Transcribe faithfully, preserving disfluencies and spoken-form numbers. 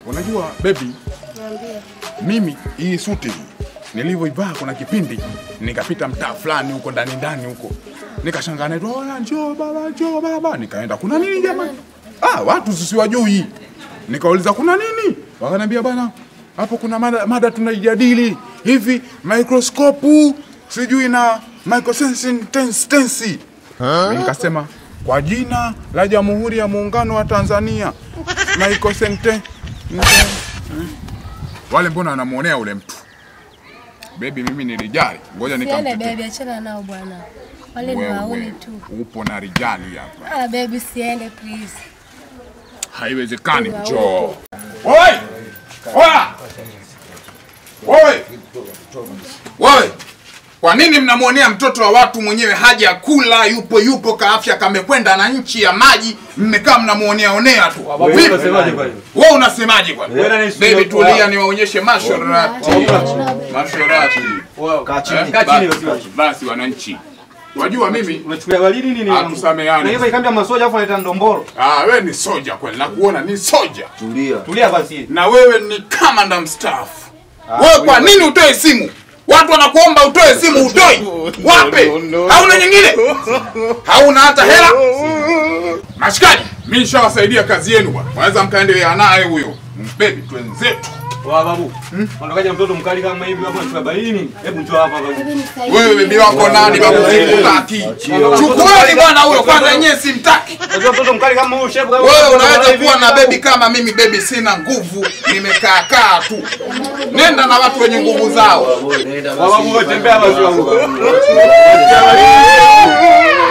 Unajua baby, Niambie. mimi hii suti nilivyoivaa kuna kipindi nikapita mtaa fulani huko ndani ndani huko. Nikashangaa na dola njoo baba njoo baba, nikaenda kuna nini jamani? Ah, watu sisiwajui. Nikauliza kuna nini? Wakaniambia bana, hapo kuna mada, mada tunaijadili hivi microscope sijui na microsensing tense. Nikasema kwa jina la Jamhuri ya Muungano wa Tanzania microsensing wale mbona wanamuonea ule mtu? Baby mimi nilijali. Ngoja nikamtete. Siende baby, achana nao bwana. Wale ni wauni tu. Upo na rijali hapa. Ah baby, siende please. Haiwezekani njoo. Oi! Oya! Oi! Oi! Kwa nini mnamuonea mtoto wa watu mwenyewe haja kula, yupo yupo kaafya kamekwenda na nchi ya maji, mmekaa mnamuonea onea tu. Wewe unasemaje kwa hiyo? Wewe unasemaje kwa hiyo? Baby tulia niwaonyeshe mashorati. Mashorati. Kaa chini. Kaa chini basi. Basi wananchi. Wajua mimi unachukulia walidi nini? Hatusameane. Na hizo ikambi ya masoja afu analeta ndomboro. Ah, wewe ni soja kweli. Nakuona ni soja. Tulia. Tulia basi. Na wewe ni commander mstaafu. Wewe kwa nini utoe simu? Watu wanakuomba utoe simu utoi. Wape? Hauna nyingine? Hauna hata hela? Mashikaji, mimi nishawasaidia kazi yenu bwana. Waweza mkaendelea naye huyo. Baby twenzetu. Wa babu. Ondokaje mtoto mkali kama hivi hapo anachukua balini? Hebu njoo hapa babu. Wewe bibi wako nani babu sikutaki? Chukueni bwana huyo kwanza yenyewe simtaki. Unajua mtoto mkali kama huyo chef kama wewe unaweza kuwa na baby kama mimi, baby sina nguvu, nimekaa kaa tu. Nenda na watu wenye nguvu zao. Babu tembea basi wangu.